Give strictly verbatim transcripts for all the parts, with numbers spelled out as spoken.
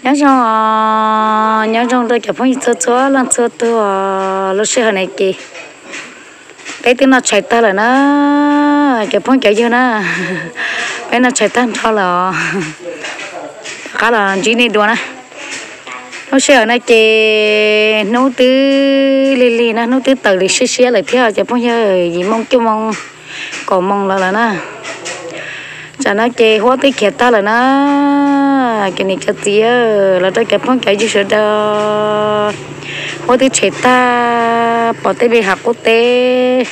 nhớ rằng nhớ rằng tôi chụp phong cho cho lần cho tôi lúc xưa này kì cái tiếng nó chạy ta là nó chụp phong chạy vô nó cái nó chạy ta thôi là khá là chỉ nên đùa nè lúc xưa này kì nấu từ lì lì nó nấu từ từ để xí xí lại theo chụp phong chơi gì mong cho mong còn mong là là nó cho nó kì hóa tới kia ta là nó cái này cái gì là tôi cái phong cái gì sợ đó hóa tới chết ta bỏ tới đi học quốc tế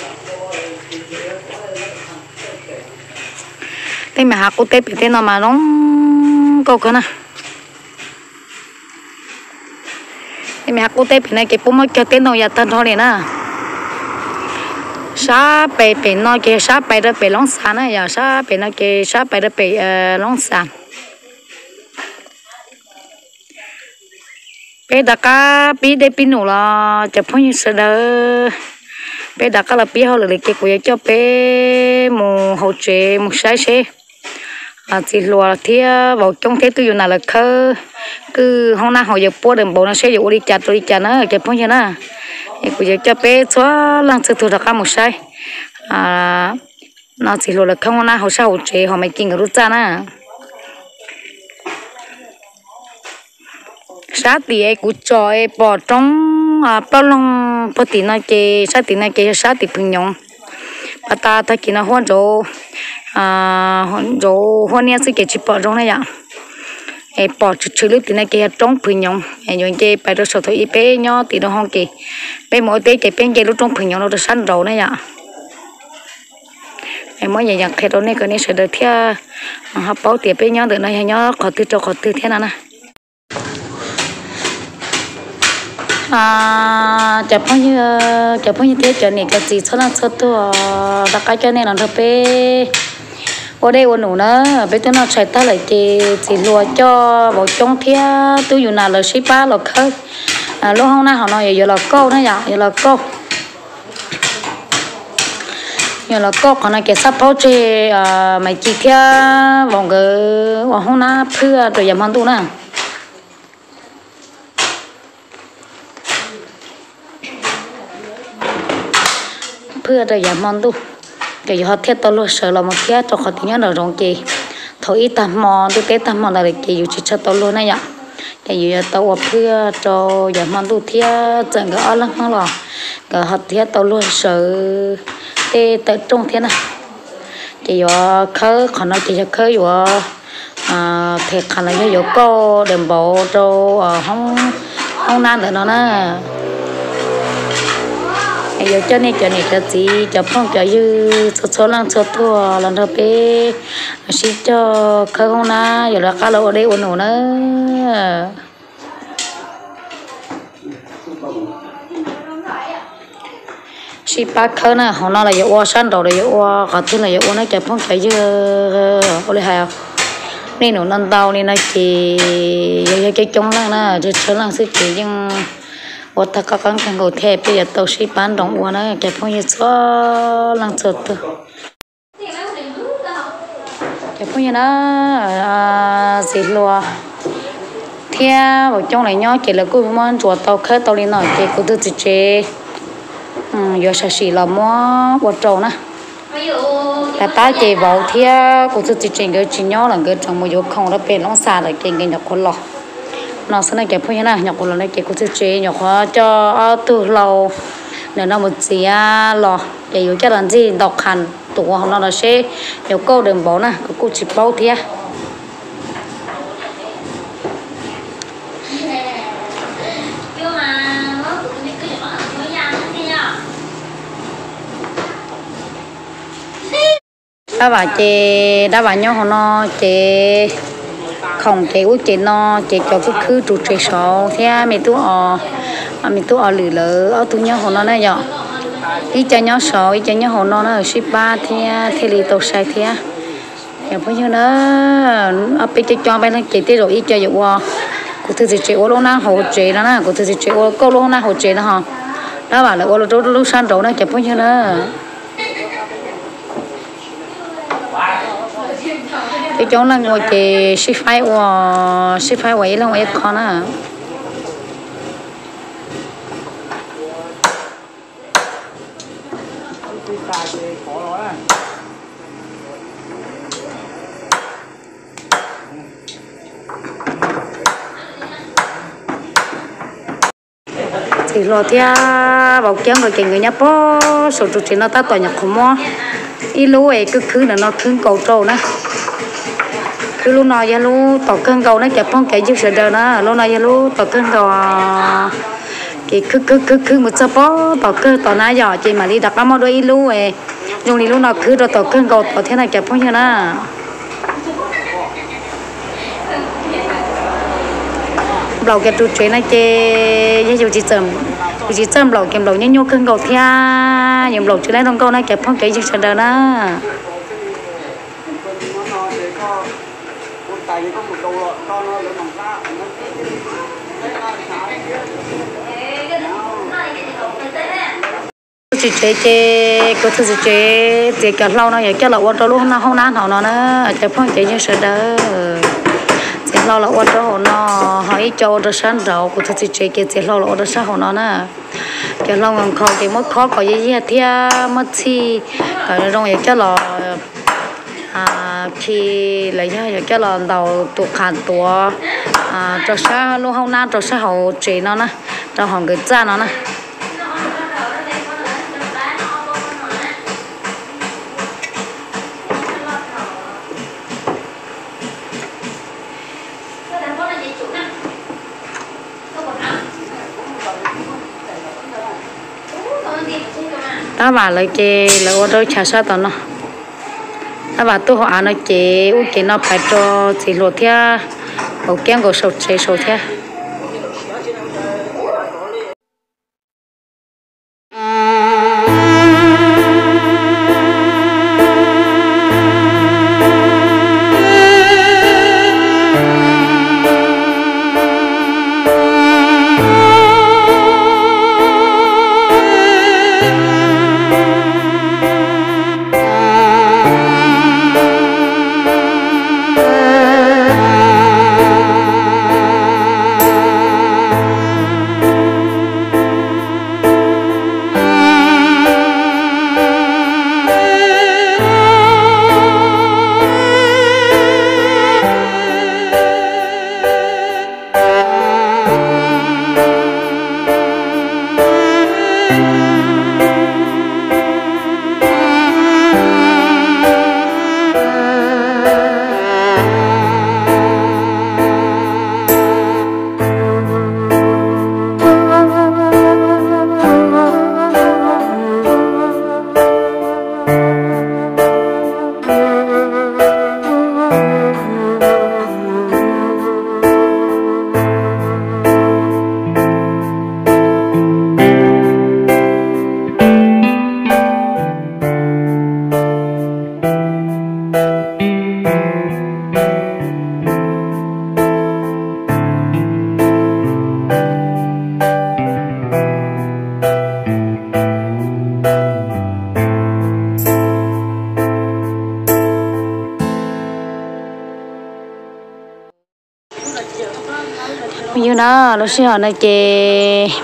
thế mà học quốc tế bị thế nào mà nó câu cái nào thế mà học quốc tế bị này cái bố mới cho tên nó giờ tên thôi nè sa bể bể nó cái sa bể đó bể lóng sàn á giờ sa bể nó cái sa bể đó bể lóng sàn bé đã cá bí để bí nụ là chụp phong như sợ đỡ bé đã cá là bí họ là cái của cho bé mù hậu chế mù sai xe à chỉ lùa thì vào trong thế tôi nào là khơ cứ hôm nay họ giờ bố đừng bố nó sẽ dụ đi chặt rồi đi chặt nó chụp phong như nó của cho bé xóa lăng sự thu được cá mù sai à nó chỉ lùa là không hôm nay họ sao hậu chế họ mới kinh ở rút ra nè sát thì ai cũng cho ai bỏ trong à bao lông bao tiền nó kê sát tiền nó kê sát thì phình nhung bà ta ta kia nó hoan rồi à hoan rồi hoan nha sự kê chỉ bỏ trong này vậy ai bỏ chút chút lúc tiền nó kê trong phình nhung ai nhung kê bài đó số thôi ít bé nhỏ thì nó hoan kê bé mỗi bé kê bé kê lúc trong phình nhung nó được sẵn rồi này vậy ai mỗi nhà nhà kê đó này cái này sẽ được theo họ bảo tiền bé nhỏ được này nhỏ khó tư cho khó tư thế nào nè à chụp phong như chụp phong như thế cho nên cái gì cho nó cho tôi đặt cái cho nên là nó bé ở đây ở nụ nữa bé tôi nó chạy ta lại thì chỉ lùa cho vào trong thế tôi dùng nào là ship ba là khơi à lúc hôm nay họ nói giờ là câu đó nhở giờ là câu giờ là câu còn này cái sắp bao chế à mày chỉ theo vòng cái vòng hôm nay phưa rồi giờ mang tu nè phưa rồi giảm mòn tu cái họ thiết tao luôn sợ là một thiết cho họ tiếng nhớ là rong kì thôi ít tầm mòn tôi té tầm mòn là để kì chỉ cho tao luôn này nhở cái gì tao ở phưa cho giảm mòn tu thiết chẳng có ở lắm không lò cái họ thiết tao luôn sợ tê tới trong thế này cái giờ khơi còn nói cái giờ khơi giờ à thiệt khả năng giờ cô đầm bộ cho không không nan nữa nó nè giờ cho nên cho nên cái gì cho phong cho như số số lần số thua lần đầu bé xin cho khơi không na giờ là cá lô ở đây ổn ổn nữa xin bác khơi nè họ nói là giờ qua sáng đầu là giờ qua cả thứ là giờ qua nó cho phong cho như ở đây hay nên nó nâng tàu nên nó chỉ giờ cái chống lăng nè chứ số lần sẽ chỉ nhưng ở ta có con thằng ngồi thẹp bây giờ tàu ship bán đóng uốn ấy cái phong như số lăng sượt thôi cái phong như nó xịt lùa theo vào trong này nhó chỉ là cứ món chuột tàu khét tàu đi nổi cái cứ tự chế giờ sẽ xịt là món bột trâu nè là ta chỉ vào theo cứ tự chế cái chỉ nhó là cái trong một chỗ không nó bên nó xa lại cái cái nhọc con lọ nó sẽ này cái phong như này nhọc con này cái cứ tự chế nhọc cho từ lâu nếu nó một gì lò để yếu cho làm gì đọc hành tủ họ nó sẽ nhiều câu đừng bỏ nè có cô chỉ bao thế đã bảo chị đã bảo nhau họ nó chị không chị út chị nó chị cho cứ cứ trụ chị số thế mình tu ở mình tu ở lử lỡ ở tu nhau họ nó này nhở ý cho nhau số ý cho nhau họ nó ở ship ba thế thế li tàu sai thế kiểu bao nhiêu nữa ở bên cho cho bên chị tí rồi ý cho dụ của thứ gì chị ô lô na hỗ trợ đó nè của thứ gì chị ô câu lô na hỗ trợ đó hả đó bảo là ô lô lô lô san đồ nó kiểu bao nhiêu nữa cái chỗ là ngồi cái ship file của ship file vậy là ngồi con à thì lo thia bảo kiếm rồi cái người nhá po số trụ chỉ nó ta tỏi nhặt không mua ít lú ấy cứ cứ là nó cứ cầu trâu nè cứ lúc nào giờ lú tỏi cơn cầu nó kẹp phong cái chiếc sợi đời nè lúc nào giờ lú tỏi cơn cầu cái cứ cứ cứ cứ một số po tỏi cơ tỏi ná giỏ chỉ mà đi đặt cái món đôi ít lú ấy dùng đi lúc nào cứ rồi tỏi cơn cầu tỏi thế này kẹp phong như nè lẩu cái trụ chuối này cái như chỉ chấm chỉ chấm lẩu kèm lẩu nhnhau cân cầu thia những lẩu chuối này trong câu này kẹp phong cái gì chờ đợi đó chỉ chế chế có thứ gì chế thì cả lâu nó vậy cái lẩu ở luôn nó không nán họ nó nữa kẹp phong cái gì chờ đợi lo là ô tô nó hỏi cho ô sáng rồi của tôi chỉ cái chỉ lo là ô tô sáng nó nè cái lo ngon khó cái mất khó có gì gì thì mất chi cái trong cái cái lo à khi lấy ra cái lo đầu tụ khăn tụ à cho sáng luôn không nát cho sáng hậu chỉ nó nè cho họ cái da nó nè ta bảo là cái là ô tô chả sao tao nó ta bảo tôi họ nó cái u cái nó phải cho chỉ lột theo bảo kén của sầu chế sầu theo như đó nó sẽ hỏi này cái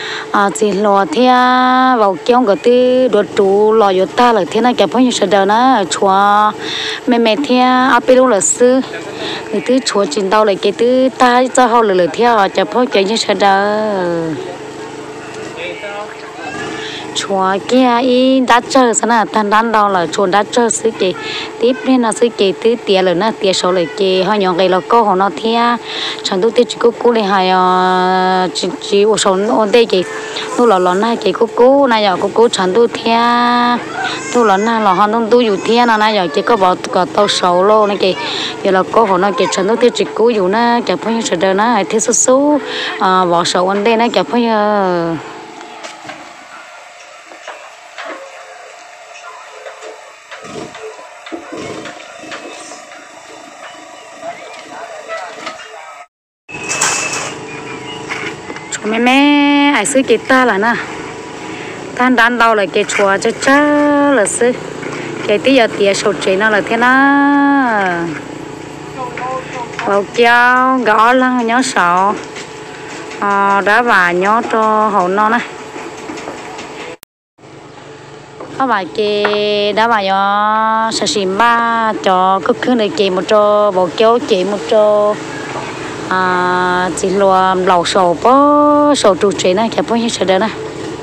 à chỉ lò thia vào kéo cái tí đồ trụ lò vô ta là thế này cái phong như sợ đời nó chùa mẹ mẹ thia áp bên là sư người thứ chùa trình tàu lại cái thứ ta cho họ lừa lừa theo cái phong cái như sợ đời chùa kia ý đã chơi sao nào thành đan đâu là chùa đã chơi xứ kì tiếp nên là xứ kì tứ tiệt rồi nó tiệt số lại kì họ nhọn cái là cô họ nó thia chẳng tôi tiệt chỉ cô cô này hay chỉ chỉ ở số ổn đây kì tôi là lon này kì cô cô này giờ cô cô chẳng tôi thia tôi là na là họ nó tôiอยู่thia là này giờ chỉ có bảo có tàu số lô này kì giờ là cô họ nó kì chẳng tôi tiệt chỉ côอยู่na cái phong sự đời nó thế số số bảo số ổn đây này cái phong mẹ mẹ aiซื้อกีตาร์ล่ะนะท่านด้านเราเลยเกชัวจะจ้าเลยซื้อเกที่ยาเตียชดเจน่าเลยเท่านั้น bao cháu gõ lăng nhó sọ à, đá và nhó cho hậu non này các bạn kì đá vào nhó sờ xìm ba cho cứ cứ này kì một trò bao cháu chỉ một trò à chỉ luôn lẩu sầu bó sầu trụ chế này cái bao nhiêu sợi này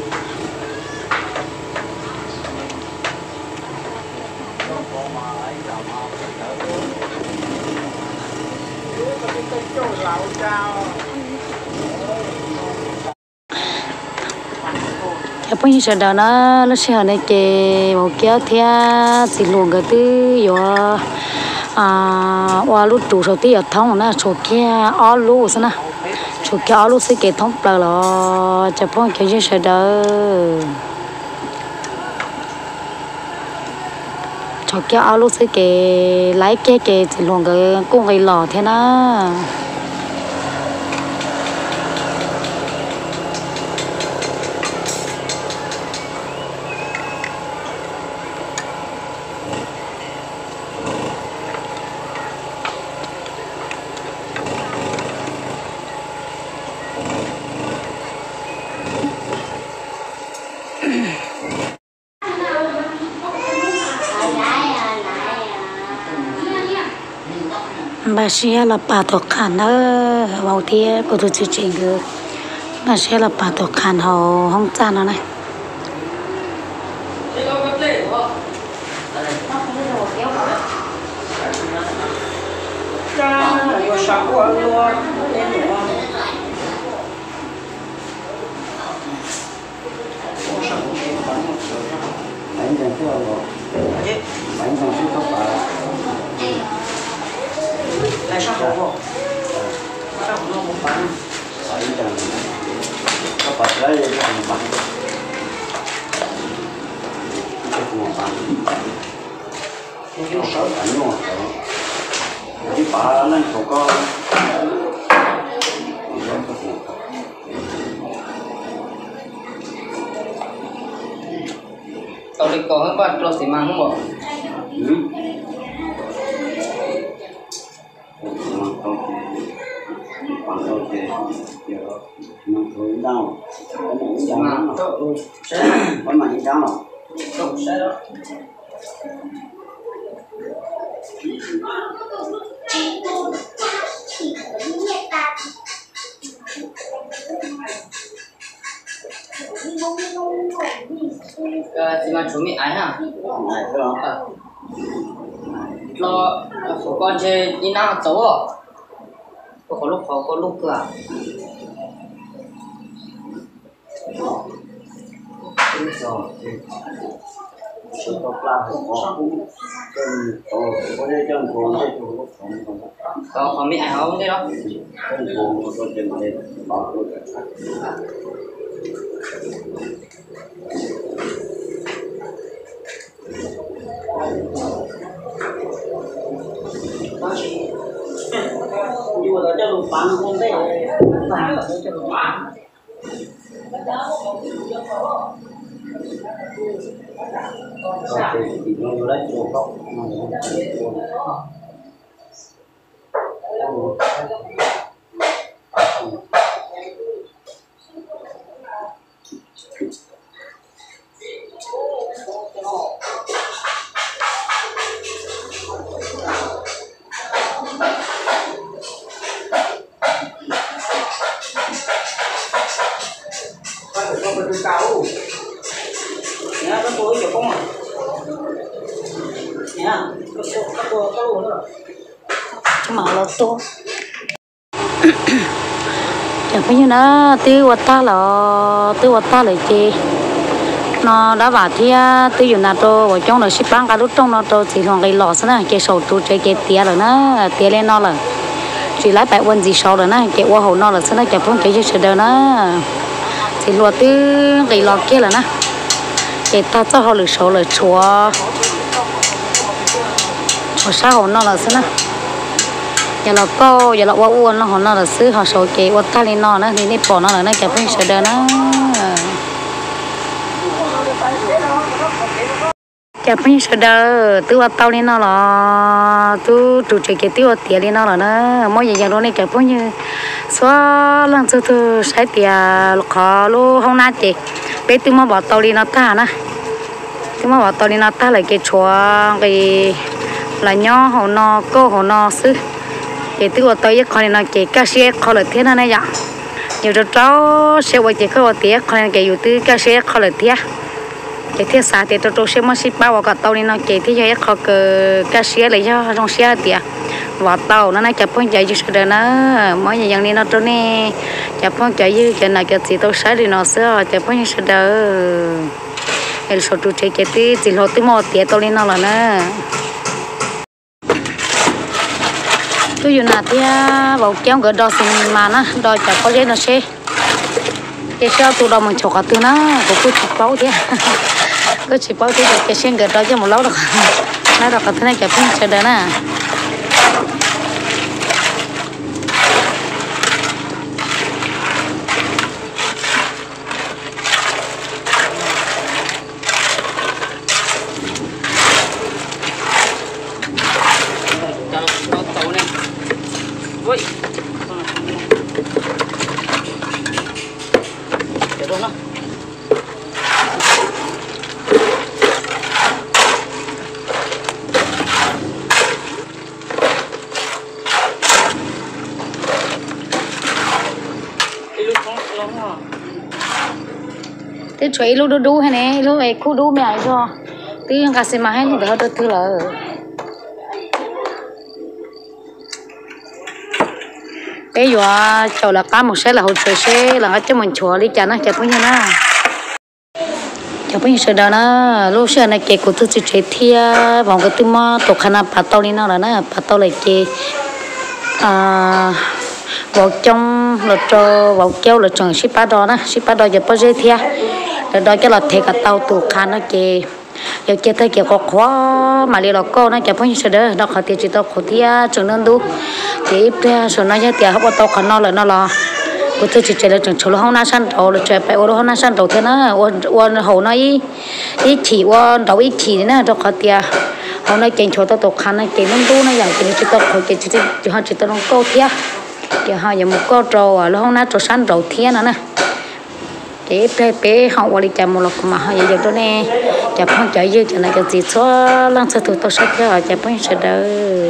cái bao nhiêu sợi đó nó nó sẽ này cái bao kéo theo chỉ luôn cái thứ rồi à qua lúc trụ sầu tí ở thông nó sầu kia ó lú xem nè sầu kia ó lú sẽ cái thông bờ lo cho bao cái gì sợi đó sầu kia ó lú sẽ cái lấy cái cái chỉ luôn cái cung cái lò thế na bà sẽ là bà tổ khăn đó vào thì cô tôi chỉ chuyện được bà sẽ là bà tổ khăn họ không cha nó này 来上火锅，上火锅我搬。反正我把这也给你搬，这给我搬。你用手搬用手，你把那手高，你先不行。tao đi có hơn bạn rồi xí mang không bỏ. Ừ. Còn đâu thì giờ nó thôi đâu, có những cái nào có mà những cái nào, không sẽ đó. Thì mà chú mẹ ấy hả? Này thôi à? Lo phụ con chơi đi nào mà xấu à? Có lúc khó có lúc cơ à? Đúng rồi. Sự tốt là phải có chân tổ có đây chân cuồng đây chủ lúc không không có có mẹ không thế đó chân cuồng có chân lên bảo tôi cả nhưng mà cho lục bán không đấy bán ở đây cho lục bán rồi thì nó lấy chỗ không cao nhá nó tối kiểu không à nhá nó nó to cao nữa mà nó to chẳng phải như nó tiêu vật ta là tiêu vật ta lại chi nó đã bảo thì tiêu dùng nào to ở trong là ship bán cả lúc trong nó to chỉ còn cái lọ thế này cái sầu tu cái cái tia rồi nó tia lên nó là chỉ lấy bảy quân gì sau rồi nó cái hoa hậu nó là thế này chẳng phải cái gì sẽ đâu nó thì lúa từ cái lọ kia là nè cái ta cho họ lựa số là chúa chúa sao họ nó là thế nè giờ là cô giờ là hoa uốn nó họ nó là xứ họ số cái hoa ta lên nó nữa thì nếp bỏ nó là nó cái phương sẽ đó nó chả phải sợ đâu tôi vào tàu đi nó là tôi chủ trì cái tiêu tiền đi nó là nó mỗi giờ đó này chả phải như xóa lần thứ thứ sai tiền khó luôn không nát chị bé tôi mà vào tàu đi nó ta nè tôi mà vào tàu đi nó ta lại cái chùa cái là nhỏ hồ nó cô hồ nó xứ cái tôi vào tàu với con nó cái cá xe khó là thế này vậy nhiều chỗ cháu sẽ vào cái khó tiền con cáiอยู่tư cá xe khó là thế cái thiết xã thì tôi tôi sẽ mất ship bao cả tàu nên nó cái thiết cho khó cái cá xe lấy cho trong xe tiền vào tàu nó nói chập phong chạy chứ đâu nó mỗi nhà dân đi nó trốn nè chập phong chạy chứ cái này cái gì tôi sai thì nó sẽ chập phong như đâu cái số tôi chạy cái tí chỉ lo tí một tiền tàu lên nó là nó tôi dùng là thì vào kéo cái đó xin mà nó đòi chập phong nó xe cái xe tôi đâu mình chọc cả từ nó của tôi chụp bao thế cứ chụp bao thế cái xe cái đó cho một lâu được nó được cái thế này chập phong sẽ được nè Ui. Để luôn đó. thế chuối lúc đu đu hay nè lúc ấy khu đu mẹ cho tí cả xem mà hay thì đỡ được thứ là bây giờ cháu là cá một xe là hỗ trợ xe là cho mình chùa đi chả nó chả bao nhiêu nữa chả bao nhiêu xe đó nó lúc xe này kẹt của tôi chỉ chơi thia vòng cái tôi mà tổ khăn bắt tàu đi nó là nó bắt tàu lại kẹt à vào trong là cho vào keo là chọn ship đó nè ship đó giờ bao giờ thia rồi đó cái là thế cả tàu tổ khăn nó kẹt giờ kia thấy kia có khó mà đi là cô nó chả bao nhiêu xe đó nó khó tiền chỉ tao khó thia chừng nên đủ thì bây giờ nó như tiền họ tao khăn nó là nó là của tôi chỉ chơi là chừng chỗ nó không na san đầu là chơi phải ô không na san đầu thế nó ô ô hậu nó ít ít chỉ ô đầu ít chỉ nữa đó khó tiền họ nói chuyện chỗ tao tao khăn nó chuyện nên đủ nó dạng chuyện chỉ tao khó chuyện chỉ chỉ họ chỉ tao nó câu thia thì họ giờ một câu trâu à nó không na trâu san đầu thia nữa nè cái bé bé họ qua đi chạm một lần mà họ giờ giờ đó nè chạm không chạy dư cho này cái gì số lăng sơ thủ tao sát cho chạm không sẽ đỡ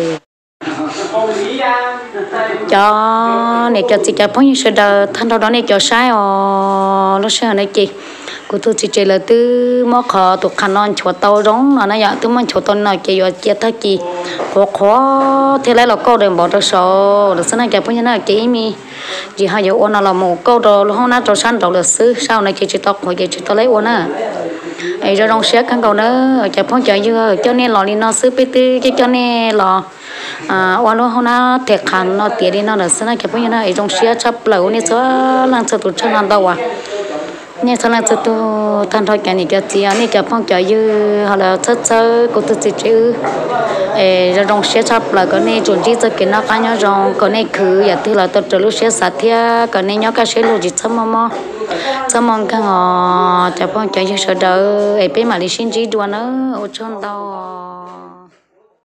cho này cái gì chạm không sẽ đỡ thanh đó này cho sai ở nó sẽ này chị của tôi chỉ là từ mỏ khó tụ khăn non chuột tàu giống là nó dạng từ mỏ chuột tàu này chị ở chia thay chị khó khó thế lại là câu đừng bỏ ra số là sau này chạm không như này chị mi chỉ hai giờ ôn là một câu rồi không nát rồi san rồi là xứ sau này chị chỉ tao khỏi chị tao lấy ôn á ấy rồi trong xe căn cầu nữa chả phong chạy chưa cho nên lò đi nó xứ bê tư cái cho nên lò à ôn nó không nát thiệt khăn nó tiền đi nó là xứ này chả phong như này trong xe chấp lẩu này số lần sau tụi chân ăn đâu à nè sau lần sau tụi thanh thôi cái này cái gì này chả phong chạy chưa hoặc là sơ sơ của tụi chị chứ rồi trong xe chấp là cái này chuẩn bị cho cái nó cá nhau trong cái này cứ vậy thì là tôi trở lúc xe sát thia cái này nhớ cái xe lô gì chấm mò chấm mong cái họ chả phong chạy chưa sợ đỡ ấy bên mà đi xin chỉ đua nữa ở trong tàu